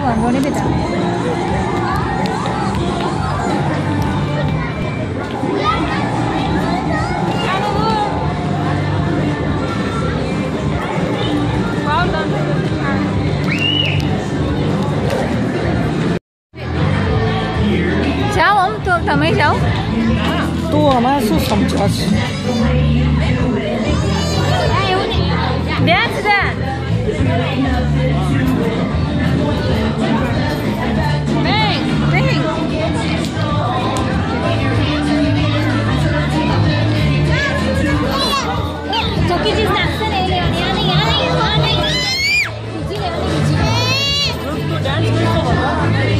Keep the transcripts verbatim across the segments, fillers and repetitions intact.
વાંધો નહીં બેટા. જાઓ આમ તો તમે જાઓ. તું અમારે શું સમજાશ? Dance, dance. Bang, bang. Joki ji dance le le ani ani ani ani. Ji le ani ji. તું ડાન્સ કરતો બાબા.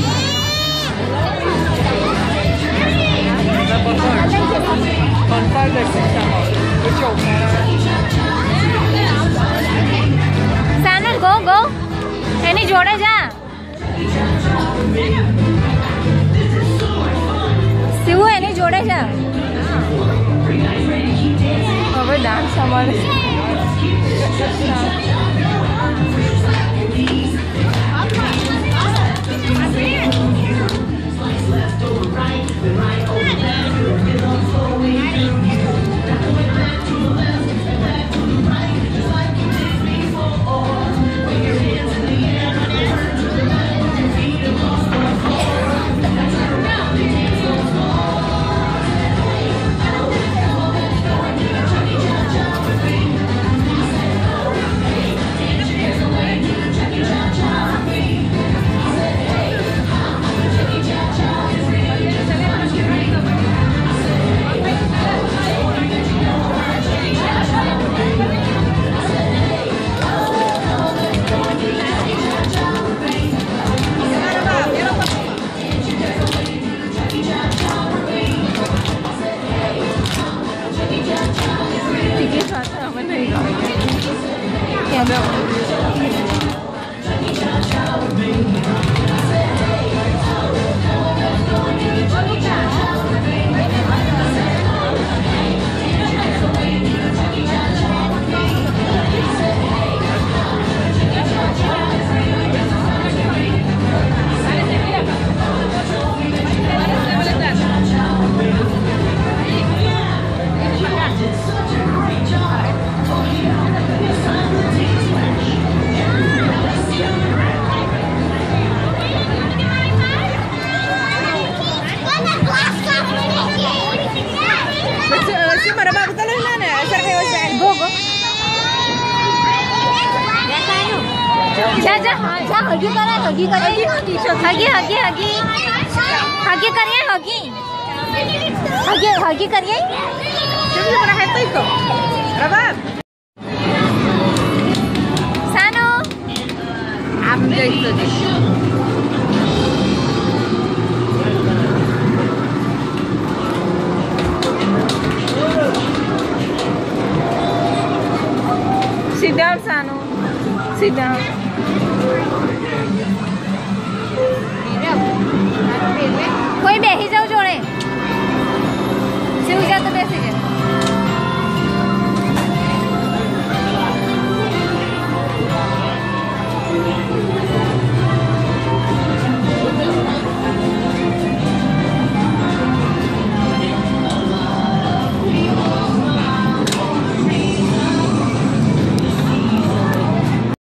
Contact the system. Which open. Sanal, go, go. એની જોડે જા. શિવ એની જોડે જા. હવે ડાન્સ અમારે जा जा जा हगी करे हगी करे हगी हगी हगी हगी करिए हगी हगी हगी करिए Siempre para esto esto. Grabar. Sano. Ambil itu deh. Sit down, Sanu. Sit down. कोई बेही जाओ जोड़े. शिव जा तो बेसी जा.